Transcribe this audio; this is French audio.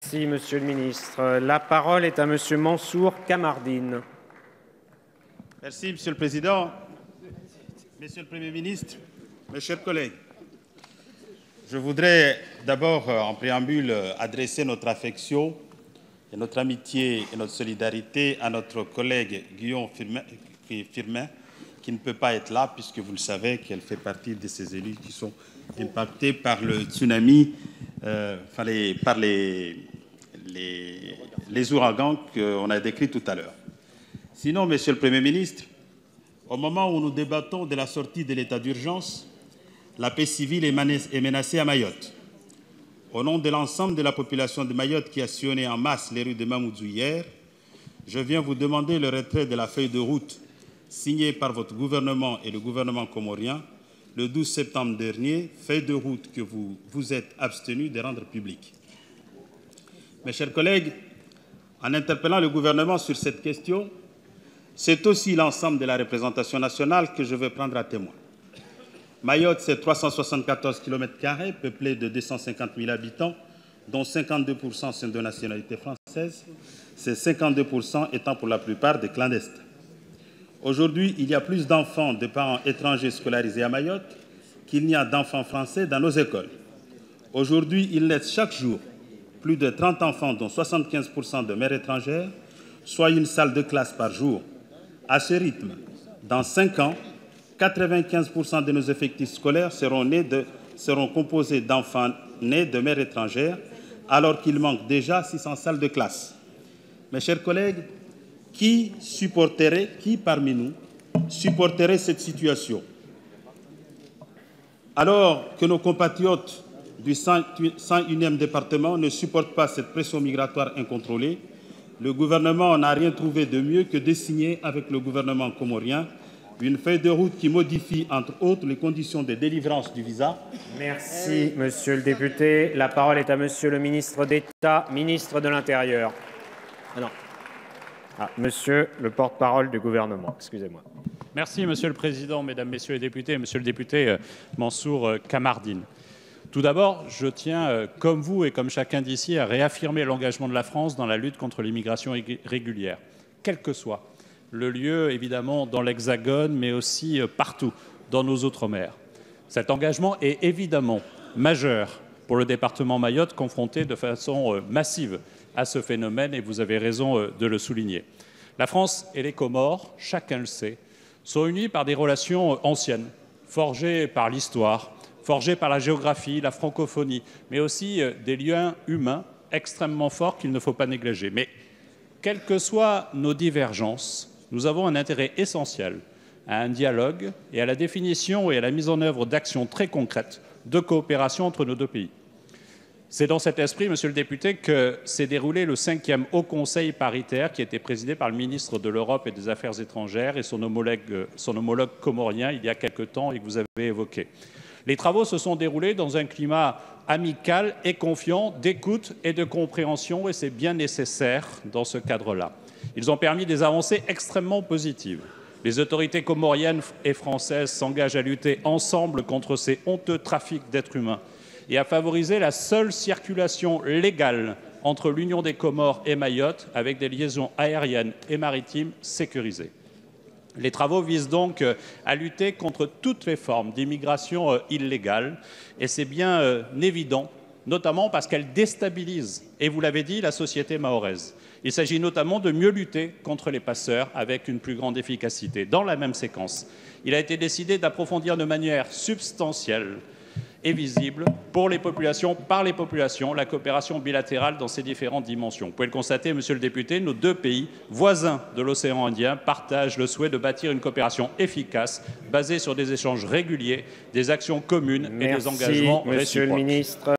Merci, Monsieur le ministre. La parole est à Monsieur Mansour Kamardine. Merci, Monsieur le Président. Monsieur le Premier ministre, mes chers collègues, je voudrais d'abord, en préambule, adresser notre affection et notre amitié et notre solidarité à notre collègue Guillaume Firmin, qui ne peut pas être là, puisque vous le savez qu'elle fait partie de ces élus qui sont impactés par le tsunami, par les ouragans qu'on a décrits tout à l'heure. Sinon, Monsieur le Premier ministre, au moment où nous débattons de la sortie de l'état d'urgence, la paix civile est menacée à Mayotte. Au nom de l'ensemble de la population de Mayotte qui a sillonné en masse les rues de Mamoudzou hier, je viens vous demander le retrait de la feuille de route signée par votre gouvernement et le gouvernement comorien le 12 septembre dernier, feuille de route que vous vous êtes abstenu de rendre publique. Mes chers collègues, en interpellant le gouvernement sur cette question, c'est aussi l'ensemble de la représentation nationale que je veux prendre à témoin. Mayotte, c'est 374 km², peuplé de 250 000 habitants, dont 52% sont de nationalité française, ces 52% étant pour la plupart des clandestins. Aujourd'hui, il y a plus d'enfants de parents étrangers scolarisés à Mayotte qu'il n'y a d'enfants français dans nos écoles. Aujourd'hui, il naissent chaque jour plus de 30 enfants, dont 75% de mères étrangères, soit une salle de classe par jour. À ce rythme, dans 5 ans, 95% de nos effectifs scolaires seront composés d'enfants nés de mères étrangères, alors qu'il manque déjà 600 salles de classe. Mes chers collègues, qui parmi nous supporterait cette situation? Alors que nos compatriotes du 101e département ne supportent pas cette pression migratoire incontrôlée, le gouvernement n'a rien trouvé de mieux que de signer avec le gouvernement comorien une feuille de route qui modifie, entre autres, les conditions de délivrance du visa. Merci, Monsieur le député. La parole est à Monsieur le ministre d'État, ministre de l'Intérieur. Monsieur le porte-parole du gouvernement, excusez-moi. Merci, Monsieur le Président, Mesdames, Messieurs les députés, Monsieur le député Mansour Kamardine. Tout d'abord, je tiens, comme vous et comme chacun d'ici, à réaffirmer l'engagement de la France dans la lutte contre l'immigration irrégulière, quel que soit le lieu, évidemment, dans l'Hexagone, mais aussi partout dans nos outre-mer. Cet engagement est évidemment majeur pour le département Mayotte, confronté de façon massive à ce phénomène, et vous avez raison de le souligner. La France et les Comores, chacun le sait, sont unis par des relations anciennes, forgées par l'histoire, forgées par la géographie, la francophonie, mais aussi des liens humains extrêmement forts qu'il ne faut pas négliger. Mais quelles que soient nos divergences, nous avons un intérêt essentiel à un dialogue et à la définition et à la mise en œuvre d'actions très concrètes de coopération entre nos deux pays. C'est dans cet esprit, Monsieur le député, que s'est déroulé le 5e Haut Conseil paritaire qui était présidé par le ministre de l'Europe et des Affaires étrangères et son homologue comorien il y a quelque temps et que vous avez évoqué. Les travaux se sont déroulés dans un climat amical et confiant, d'écoute et de compréhension, et c'est bien nécessaire dans ce cadre-là. Ils ont permis des avancées extrêmement positives. Les autorités comoriennes et françaises s'engagent à lutter ensemble contre ces honteux trafics d'êtres humains et à favoriser la seule circulation légale entre l'Union des Comores et Mayotte avec des liaisons aériennes et maritimes sécurisées. Les travaux visent donc à lutter contre toutes les formes d'immigration illégale et c'est bien évident, notamment parce qu'elle déstabilise, et vous l'avez dit, la société mahoraise. Il s'agit notamment de mieux lutter contre les passeurs avec une plus grande efficacité. Dans la même séquence, il a été décidé d'approfondir de manière substantielle et visible pour les populations, par les populations, la coopération bilatérale dans ses différentes dimensions. Vous pouvez le constater, Monsieur le député, nos deux pays voisins de l'océan Indien partagent le souhait de bâtir une coopération efficace, basée sur des échanges réguliers, des actions communes et des engagements réciproques. Monsieur le ministre.